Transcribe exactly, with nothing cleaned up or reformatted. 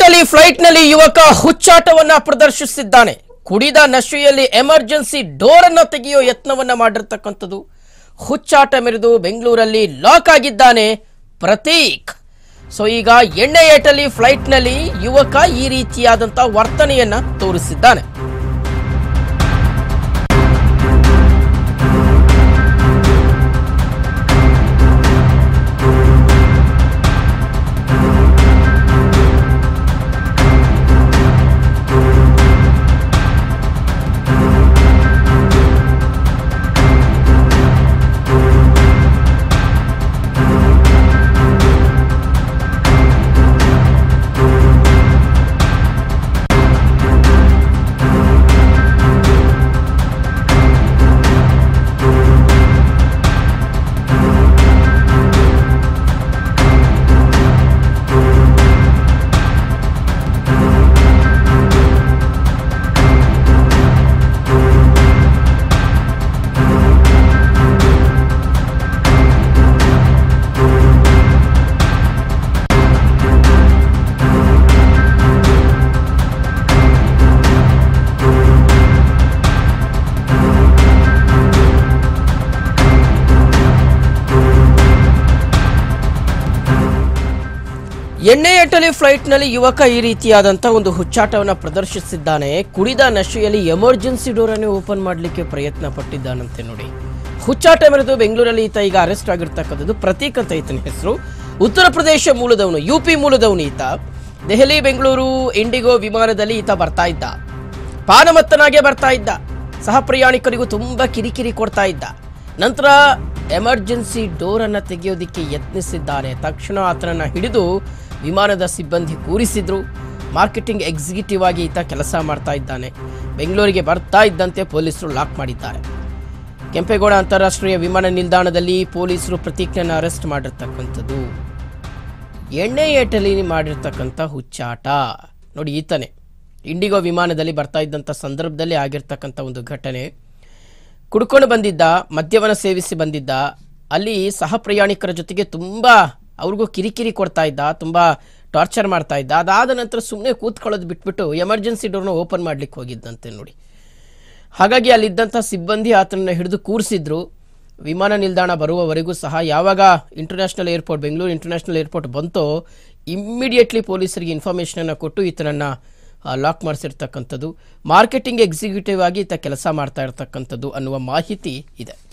ಎಟಲಿ ಫ್ಲೈಟ್ನಲ್ಲಿ ಯುವಕ ಹುಚ್ಚಾಟವನ್ನ ಪ್ರದರ್ಶಿಸಿದ್ದಾನೆ. ಕುಡಿದ ನಶೆಯಲ್ಲಿ ಎಮರ್ಜೆನ್ಸಿ ಡೋರ್ ಅನ್ನು ತೆಗೆಯುವ ಯತ್ನವನ್ನ ಮಾಡಿರತಕ್ಕಂಥದ್ದು. ಹುಚ್ಚಾಟ ಮೆರೆದು ಬೆಂಗಳೂರಲ್ಲಿ ಲಾಕ್ ಆಗಿದ್ದಾನೆ ಪ್ರತೀಕ್. ಸೊ ಈಗ ಎಣ್ಣೆ ಎಟಲಿ ಫ್ಲೈಟ್ನಲ್ಲಿ ಯುವಕ ಈ ರೀತಿಯಾದಂತ ವರ್ತನೆಯನ್ನ ತೋರಿಸಿದ್ದಾನೆ. ಎಣ್ಣೆ ಎಟಲಿ ಫ್ಲೈಟ್ನಲ್ಲಿ ಯುವಕ ಈ ರೀತಿಯಾದಂಥ ಒಂದು ಹುಚ್ಚಾಟವನ್ನು ಪ್ರದರ್ಶಿಸಿದ್ದಾನೆ. ಕುಡಿದ ನಶೆಯಲ್ಲಿ ಎಮರ್ಜೆನ್ಸಿ ಡೋರ್ ಅನ್ನು ಓಪನ್ ಮಾಡಲಿಕ್ಕೆ ಪ್ರಯತ್ನ ಪಟ್ಟಿದ್ದಾನಂತೆ. ನೋಡಿ, ಹುಚ್ಚಾಟ ಮೆರೆದು ಬೆಂಗಳೂರಲ್ಲಿ ಈತ ಈಗ ಅರೆಸ್ಟ್ ಆಗಿರ್ತಕ್ಕಂಥದ್ದು. ಪ್ರತೀಕ್ ಅಂತ ಈತನ ಹೆಸರು. ಉತ್ತರ ಪ್ರದೇಶ ಮೂಲದವನು, ಯು ಪಿ ಮೂಲದವನು ಈತ. ದೆಹಲಿ ಬೆಂಗಳೂರು ಇಂಡಿಗೋ ವಿಮಾನದಲ್ಲಿ ಈತ ಬರ್ತಾ ಇದ್ದ. ಪಾನಮತ್ತನಾಗೆ ಬರ್ತಾ ಇದ್ದ. ಸಹ ಪ್ರಯಾಣಿಕರಿಗೂ ತುಂಬಾ ಕಿರಿಕಿರಿ ಕೊಡ್ತಾ ಇದ್ದ. ನಂತರ ಎಮರ್ಜೆನ್ಸಿ ಡೋರ್ ಅನ್ನು ತೆಗೆಯೋದಿಕ್ಕೆ ಯತ್ನಿಸಿದ್ದಾನೆ. ತಕ್ಷಣ ಆತನನ್ನು ಹಿಡಿದು ವಿಮಾನದ ಸಿಬ್ಬಂದಿ ಕೂರಿಸಿದ್ರು. ಮಾರ್ಕೆಟಿಂಗ್ ಎಕ್ಸಿಕ್ಯೂಟಿವ್ ಆಗಿ ಈತ ಕೆಲಸ ಮಾಡ್ತಾ ಇದ್ದಾನೆ. ಬೆಂಗಳೂರಿಗೆ ಬರ್ತಾ ಇದ್ದಂತೆ ಪೊಲೀಸರು ಲಾಕ್ ಮಾಡಿದ್ದಾರೆ. ಕೆಂಪೇಗೌಡ ಅಂತಾರಾಷ್ಟ್ರೀಯ ವಿಮಾನ ನಿಲ್ದಾಣದಲ್ಲಿ ಪೊಲೀಸರು ಪ್ರತೀಕ್ನನ್ನು ಅರೆಸ್ಟ್ ಮಾಡಿರ್ತಕ್ಕಂಥದ್ದು. ಎಣ್ಣೆ ಎಟಲಿ ಮಾಡಿರ್ತಕ್ಕಂಥ ಹುಚ್ಚಾಟ ನೋಡಿ. ಈತನೇ ಇಂಡಿಗೋ ವಿಮಾನದಲ್ಲಿ ಬರ್ತಾ ಇದ್ದಂಥ ಸಂದರ್ಭದಲ್ಲಿ ಆಗಿರ್ತಕ್ಕಂಥ ಒಂದು ಘಟನೆ. ಕುಡ್ಕೊಂಡು ಬಂದಿದ್ದ, ಮದ್ಯವನ್ನು ಸೇವಿಸಿ ಬಂದಿದ್ದ. ಅಲ್ಲಿ ಸಹ ಪ್ರಯಾಣಿಕರ ಜೊತೆಗೆ ತುಂಬ ಅವ್ರಿಗೂ ಕಿರಿಕಿರಿ ಕೊಡ್ತಾ ಇದ್ದ, ತುಂಬ ಟಾರ್ಚರ್ ಮಾಡ್ತಾ ಇದ್ದ. ಅದಾದ ನಂತರ ಸುಮ್ಮನೆ ಕೂತ್ಕೊಳ್ಳೋದು ಬಿಟ್ಬಿಟ್ಟು ಎಮರ್ಜೆನ್ಸಿ ಡೋರ್ನ ಓಪನ್ ಮಾಡ್ಲಿಕ್ಕೆ ಹೋಗಿದ್ದಂತೆ ನೋಡಿ. ಹಾಗಾಗಿ ಅಲ್ಲಿದ್ದಂಥ ಸಿಬ್ಬಂದಿ ಆತನನ್ನು ಹಿಡಿದು ಕೂರಿಸಿದ್ರು. ವಿಮಾನ ನಿಲ್ದಾಣ ಬರುವವರೆಗೂ ಸಹ ಯಾವಾಗ international airport, Bengaluru international airport ಬಂತೋ ಇಮ್ಮಿಡಿಯೇಟ್ಲಿ ಪೊಲೀಸರಿಗೆ ಇನ್ಫಾರ್ಮೇಷನನ್ನು ಕೊಟ್ಟು ಈತನನ್ನು ಲಾಕ್ ಮಾಡಿಸಿರ್ತಕ್ಕಂಥದ್ದು. ಮಾರ್ಕೆಟಿಂಗ್ ಎಕ್ಸಿಕ್ಯೂಟಿವ್ ಆಗಿ ಈತ ಕೆಲಸ ಮಾಡ್ತಾ ಇರ್ತಕ್ಕಂಥದ್ದು ಅನ್ನುವ ಮಾಹಿತಿ ಇದೆ.